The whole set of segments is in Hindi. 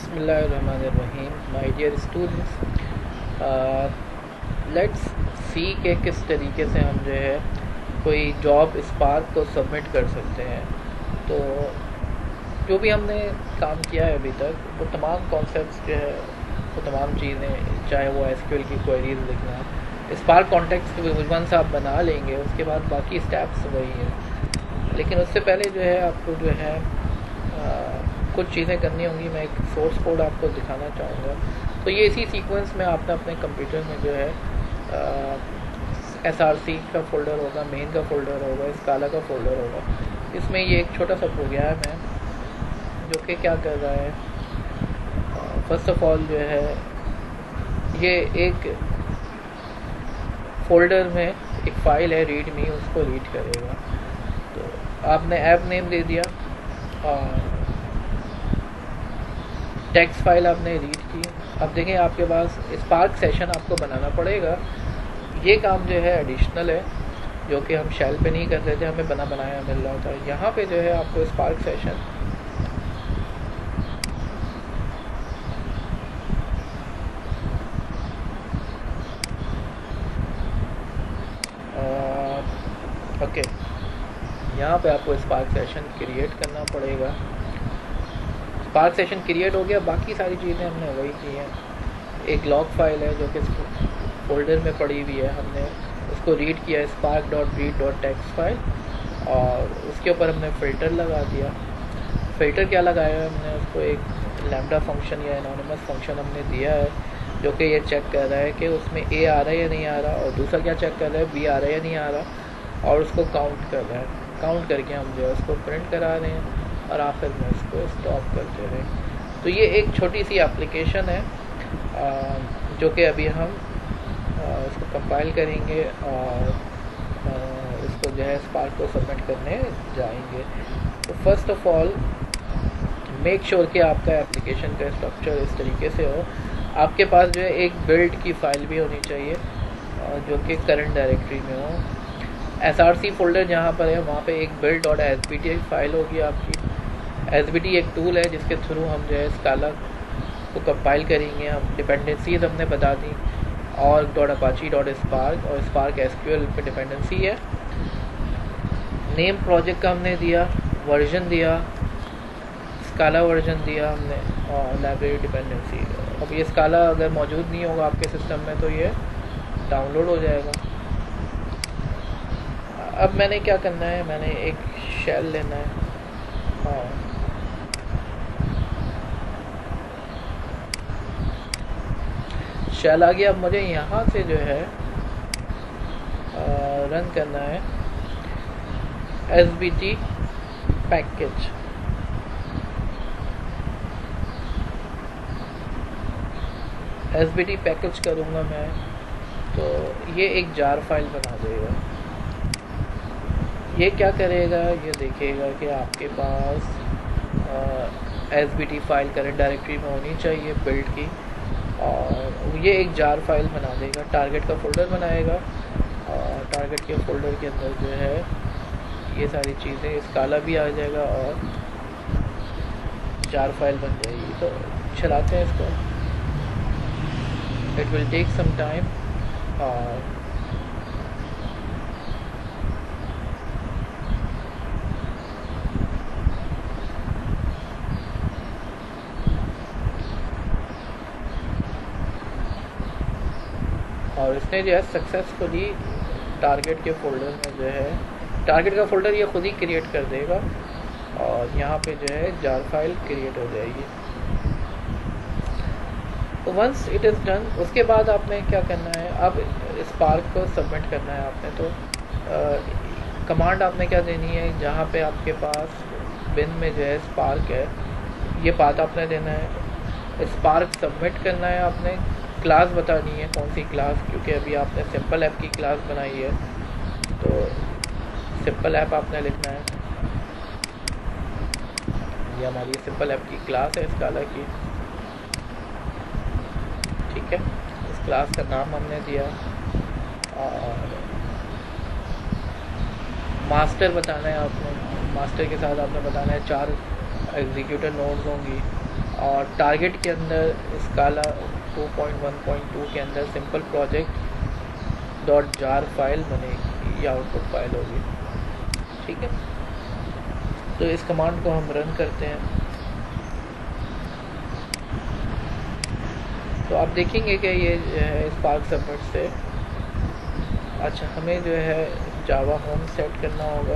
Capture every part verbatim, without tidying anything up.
बिस्मिल्लाहिर्रहमानिर्रहीम my dear students, let's see के किस तरीके से हम जो है कोई जॉब स्पार्क को सबमिट कर सकते हैं। तो जो भी हमने काम किया है अभी तक, वो तमाम कॉन्सेप्ट्स जो है, वो तमाम चीज़ें, चाहे वो एसक्यूएल की क्वेरीज लिखना, स्पार्क कॉन्टेक्स्ट वंस आप बना लेंगे, उसके बाद बाकी स्टेप्स वही हैं। लेकिन उससे पहले जो है आपको जो है आ, कुछ चीज़ें करनी होंगी। मैं एक सोर्स कोड आपको दिखाना चाहूँगा। तो ये इसी सीक्वेंस में आपने अपने कंप्यूटर में जो है एस आर सी का फ़ोल्डर होगा, मेन का फ़ोल्डर होगा, स्काला का फ़ोल्डर होगा। इसमें ये एक छोटा सा प्रोग्राम है जो कि क्या कर रहा है, फर्स्ट ऑफ ऑल जो है ये एक फ़ोल्डर में एक फ़ाइल है रीड मी, उसको रीड करेगा। तो आपने ऐप नेम दे दिया और टेक्स्ट फाइल आपने रीड की। अब देखें आपके पास स्पार्क सेशन आपको बनाना पड़ेगा। ये काम जो है एडिशनल है, जो कि हम शेल पे नहीं कर रहे थे, हमें बना बनाया मिल रहा था। यहाँ पे जो है आपको स्पार्क सेशन ओके okay. यहाँ पे आपको स्पार्क सेशन क्रिएट करना पड़ेगा। स्पार्क सेशन क्रिएट हो गया, बाकी सारी चीज़ें हमने वही की हैं। एक लॉग फाइल है जो कि फोल्डर में पड़ी हुई है, हमने उसको रीड किया, spark dot read dot text file, और उसके ऊपर हमने फ़िल्टर लगा दिया। फ़िल्टर क्या लगाया है हमने, उसको एक लैम्डा फंक्शन या एनोनिमस फंक्शन हमने दिया है, जो कि ये चेक कर रहा है कि उसमें ए आ रहा है या नहीं आ रहा, और दूसरा क्या चेक कर रहा है, बी आ रहा है या नहीं आ रहा, और उसको काउंट कर रहा है। काउंट करके हम जो है उसको प्रिंट करा रहे हैं और आखिर में उसको स्टॉप करते रहे। तो ये एक छोटी सी एप्लीकेशन है जो कि अभी हम इसको कंपाइल करेंगे और इसको जो है स्पार्क को सबमिट करने जाएंगे। तो first of all make sure कि आपका एप्लीकेशन का स्ट्रक्चर इस तरीके से हो। आपके पास जो है एक बिल्ड की फ़ाइल भी होनी चाहिए जो कि करंट डायरेक्टरी में हो। एस आर सी फोल्डर जहाँ पर है वहाँ पे एक build dot S B T file होगी आपकी। एस बी टी एक टूल है जिसके थ्रू हम जो है स्काला को कंपाइल करेंगे। हम डिपेंडेंसीज हमने बता दी, और डॉट अपाची डॉट स्पार्क, और स्पार्क एसक्यूएल पे डिपेंडेंसी है। नेम प्रोजेक्ट का हमने दिया, वर्जन दिया, स्काला वर्जन दिया हमने, और लाइब्रेरी डिपेंडेंसी। अब ये स्काला अगर मौजूद नहीं होगा आपके सिस्टम में तो ये डाउनलोड हो जाएगा। अब मैंने क्या करना है, मैंने एक शेल लेना है, हाँ शेल आ गया। अब मुझे यहाँ से जो है रन करना है S B T package. S B T package करूँगा मैं, तो ये एक जार फाइल बना देगा। ये क्या करेगा, ये देखेगा कि आपके पास S B T file current directory में होनी चाहिए बिल्ड की, और ये एक जार फाइल बना देगा। टारगेट का फ़ोल्डर बनाएगा, और टारगेट के फ़ोल्डर के अंदर जो है ये सारी चीज़ें, स्काला भी आ जाएगा और जार फाइल बन जाएगी। तो चलाते हैं इसको, it will take some time. और और इसने जो है सक्सेसफुली टारगेट के फ़ोल्डर में जो है, टारगेट का फ़ोल्डर ये खुद ही क्रिएट कर देगा, और यहाँ पे जो है जार फाइल क्रिएट हो जाएगी। तो वंस इट इज़ डन, उसके बाद आपने क्या करना है, अब स्पार्क को सबमिट करना है आपने। तो आ, कमांड आपने क्या देनी है, जहाँ पे आपके पास बिन में जो है स्पार्क है, ये बात आपने देना है। स्पार्क सबमिट करना है आपने, क्लास बतानी है कौन सी क्लास, क्योंकि अभी आपने सिंपल ऐप की क्लास बनाई है, तो सिंपल ऐप आपने लिखना है। ये हमारी सिंपल ऐप की क्लास है स्काला की, ठीक है। इस क्लास का नाम हमने दिया, और मास्टर बताना है आपने। मास्टर के साथ आपने बताना है चार एग्जीक्यूटर नोड्स होंगी, और टारगेट के अंदर Scala two point one point two के अंदर simple project dot jar file बनेगी, ये आउटपुट फाइल होगी। ठीक है, तो इस कमांड को हम रन करते हैं तो आप देखेंगे कि ये जो है स्पार्क सबमिट से, अच्छा हमें जो है जावा होम सेट करना होगा।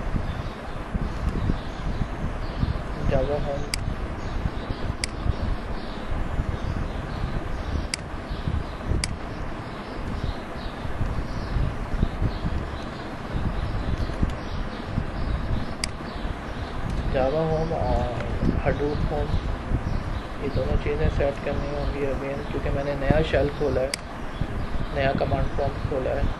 जावा होम जावा होम और हडूप होम, ये दोनों चीज़ें सेट करनी होंगी अगेन, क्योंकि मैंने नया शेल खोला है, नया कमांड प्रॉम्प्ट खोला है।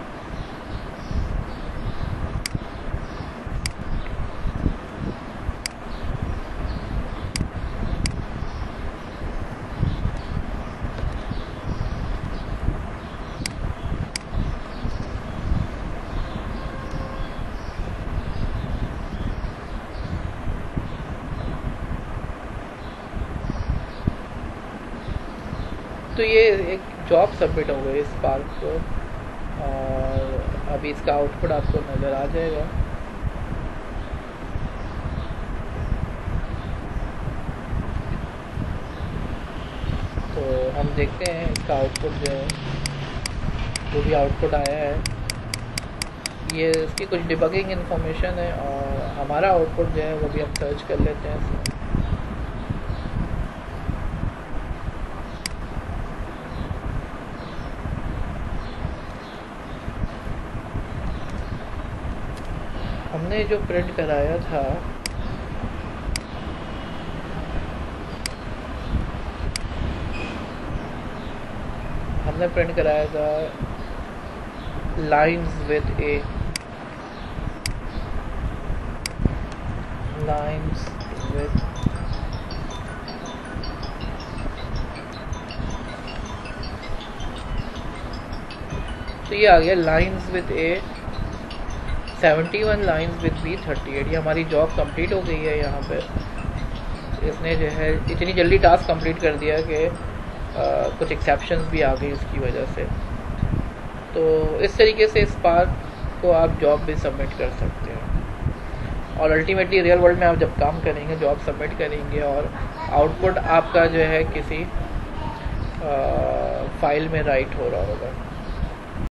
तो ये एक जॉब सबमिट हो गई स्पार्क को, और अभी इसका आउटपुट आपको नज़र आ जाएगा। तो हम देखते हैं इसका आउटपुट जो है, जो भी आउटपुट आया है, ये इसकी कुछ डिबगिंग इन्फॉर्मेशन है, और हमारा आउटपुट जो है वो भी हम सर्च कर लेते हैं। हमने जो प्रिंट कराया था हमने प्रिंट कराया था lines with A lines with तो ये आ गया lines with A seventy one lines with B thirty eight. ये हमारी जॉब कंप्लीट हो गई है। यहाँ पे इसने जो है इतनी जल्दी टास्क कंप्लीट कर दिया कि कुछ एक्सेप्शंस भी आ गई इसकी वजह से। तो इस तरीके से स्पार्क को आप जॉब भी सबमिट कर सकते हैं, और अल्टीमेटली रियल वर्ल्ड में आप जब काम करेंगे, जॉब सबमिट करेंगे, और आउटपुट आपका जो है किसी आ, फाइल में राइट हो रहा होगा।